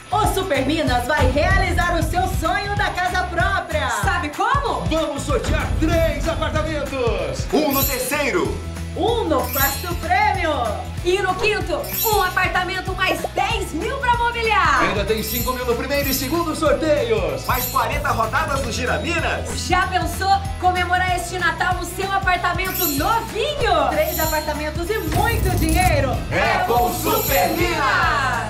O Super Minas vai realizar o seu sonho da casa própria. Sabe como? Vamos sortear 3 apartamentos. Um no terceiro. Um no quarto prêmio. E no quinto, um apartamento mais 10 mil pra mobiliar. Ainda tem 5 mil no primeiro e segundo sorteios. Mais 40 rodadas do Gira Minas. Já pensou comemorar este Natal no seu apartamento novinho? 3 apartamentos e muito dinheiro. É com o Super Minas.